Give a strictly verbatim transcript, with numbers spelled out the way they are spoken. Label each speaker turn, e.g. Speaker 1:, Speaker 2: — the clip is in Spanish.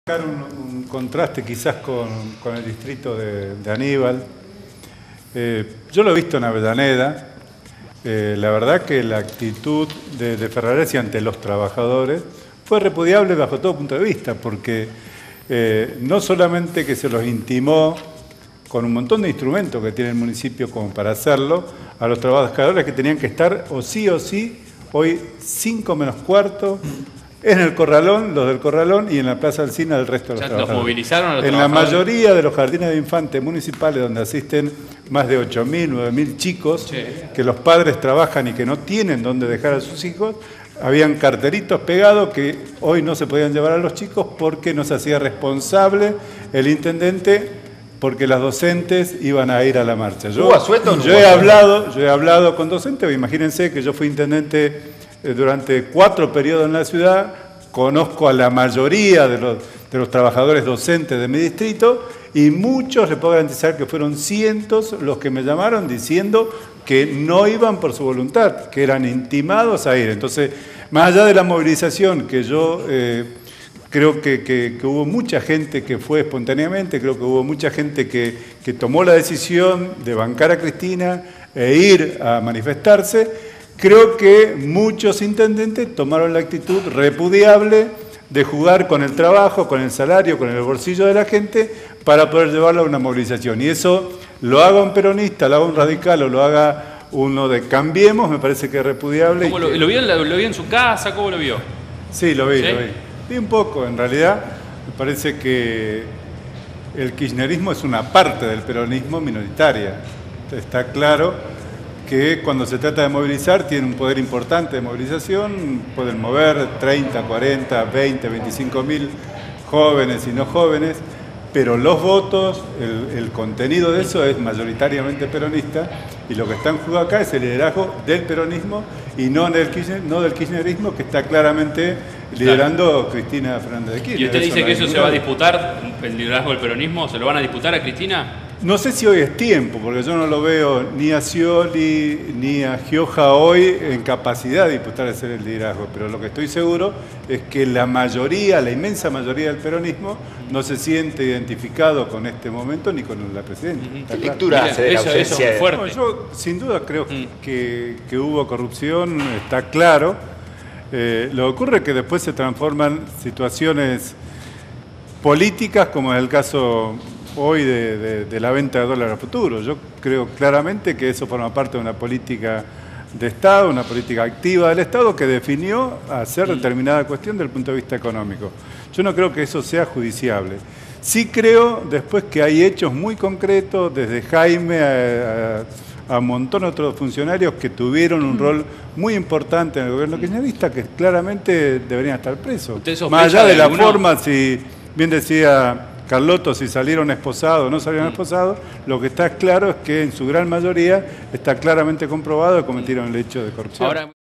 Speaker 1: Un, un contraste quizás con, con el distrito de, de Aníbal. Eh, yo lo he visto en Avellaneda. Eh, la verdad que la actitud de, de Ferraresi ante los trabajadores fue repudiable bajo todo punto de vista, porque eh, no solamente que se los intimó con un montón de instrumentos que tiene el municipio como para hacerlo, a los trabajadores que tenían que estar o sí o sí, hoy cinco menos cuarto, en el Corralón, los del Corralón, y en la Plaza Alsina el resto de los trabajadores.
Speaker 2: ¿Los movilizaron a los
Speaker 1: En
Speaker 2: trabajadores?
Speaker 1: la mayoría de los jardines de infantes municipales, donde asisten más de ocho mil, nueve mil chicos, sí, que los padres trabajan y que no tienen dónde dejar a sus hijos, habían carteritos pegados que hoy no se podían llevar a los chicos porque no se hacía responsable el intendente, porque las docentes iban a ir a la marcha. Yo,
Speaker 3: ¿Hubo asueto o no
Speaker 1: yo, he hablado, yo he hablado con docentes, imagínense que yo fui intendente durante cuatro periodos en la ciudad, conozco a la mayoría de los, de los trabajadores docentes de mi distrito y muchos, les puedo garantizar que fueron cientos los que me llamaron diciendo que no iban por su voluntad, que eran intimados a ir. Entonces, más allá de la movilización, que yo eh, creo que, que, que hubo mucha gente que fue espontáneamente, creo que hubo mucha gente que, que tomó la decisión de bancar a Cristina e ir a manifestarse. Creo que muchos intendentes tomaron la actitud repudiable de jugar con el trabajo, con el salario, con el bolsillo de la gente para poder llevarlo a una movilización. Y eso lo haga un peronista, lo haga un radical o lo haga uno de Cambiemos, me parece que es repudiable.
Speaker 2: ¿Cómo lo,
Speaker 1: que...
Speaker 2: lo, vio, lo, lo vio en su casa? ¿Cómo lo vio?
Speaker 1: Sí, lo vi,
Speaker 2: ¿Sí?
Speaker 1: lo vi. Vi un poco, en realidad me parece que el kirchnerismo es una parte del peronismo minoritaria. Está claro que cuando se trata de movilizar tiene un poder importante de movilización, pueden mover treinta, cuarenta, veinte, veinticinco mil jóvenes y no jóvenes, pero los votos, el, el contenido de eso es mayoritariamente peronista y lo que está en juego acá es el liderazgo del peronismo y no del, Kirchner, no del kirchnerismo que está claramente liderando claro. Cristina Fernández de Kirchner.
Speaker 2: ¿Y usted
Speaker 1: eso
Speaker 2: dice
Speaker 1: no
Speaker 2: que eso
Speaker 1: duda.
Speaker 2: se va a disputar, el liderazgo del peronismo? ¿Se lo van a disputar a Cristina?
Speaker 1: No sé si hoy es tiempo, porque yo no lo veo ni a Scioli ni a Gioja hoy en capacidad de disputar de ser el liderazgo, pero lo que estoy seguro es que la mayoría, la inmensa mayoría del peronismo no se siente identificado con este momento ni con la presidencia.
Speaker 3: ¿Qué lectura hace de la ausencia?
Speaker 2: Eso es fuerte.
Speaker 1: No, yo sin duda creo mm. que, que hubo corrupción, está claro. Eh, lo que ocurre es que después se transforman situaciones políticas, como es el caso hoy de, de, de la venta de dólares a futuro. Yo creo claramente que eso forma parte de una política de Estado, una política activa del Estado que definió hacer determinada cuestión desde el punto de vista económico. Yo no creo que eso sea judiciable. Sí creo después que hay hechos muy concretos, desde Jaime a, a, a un montón de otros funcionarios que tuvieron un rol muy importante en el gobierno kirchnerista que claramente deberían estar presos. Más allá de, de la alguno? forma, si bien decía Carlotto, si salieron esposados o no salieron mm. esposados, lo que está claro es que en su gran mayoría está claramente comprobado que cometieron el hecho de corrupción. Ahora...